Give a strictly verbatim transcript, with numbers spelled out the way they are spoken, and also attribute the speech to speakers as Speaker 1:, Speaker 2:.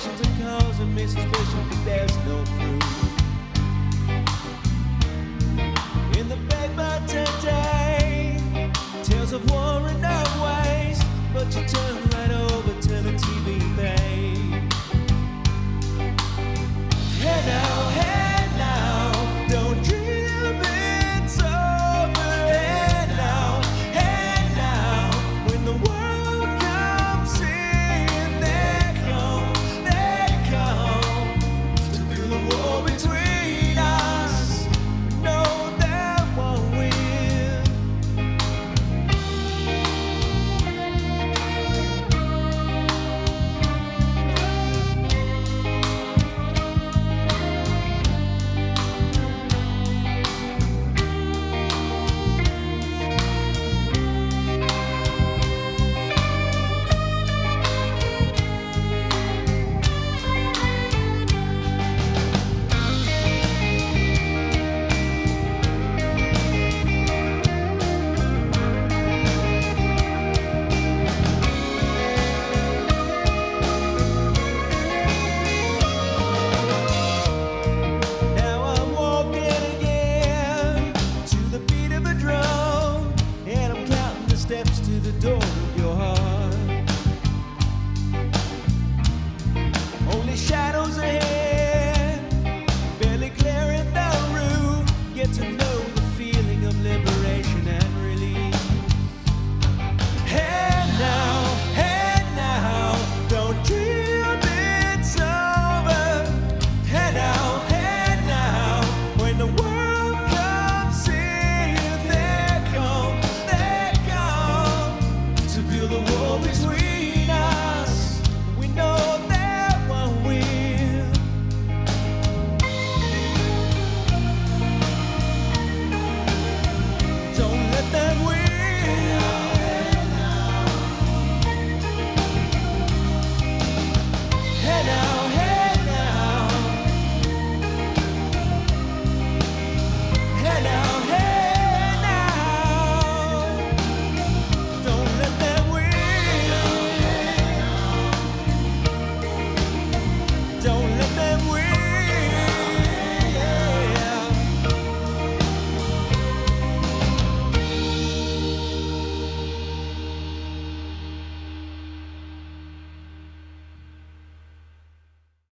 Speaker 1: questions and causing me suspicion, but there's no proof. In the paper today, tales of war and no ways, but you turn right over to the T V page. Hey now, hey now, don't dream it's over. Hey now, hey now, when the world comes in, they come, they come to build a wall between us. No, they won't win. Steps to the door of your heart.